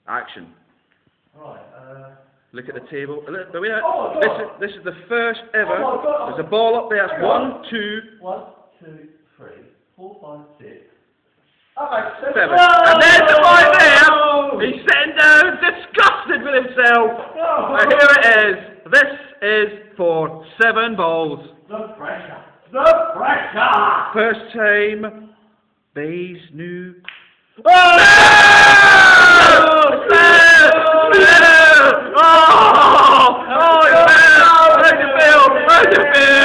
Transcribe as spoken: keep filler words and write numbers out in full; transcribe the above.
Action. Right, uh... Look at the table. Look, the winner. Oh my this God. is this is the first ever. Oh my God. There's a ball up there. It's Hang on. one, two, One, two, three, four, five, six. Okay, seven. seven. No! And there's the boy there. He's sitting down, disgusted with himself. No! And here it is. This is for seven balls. The pressure. The pressure. First time, Bayes knew. Oh! No! No! No! Oh! Oh! How'd you feel? How'd you feel?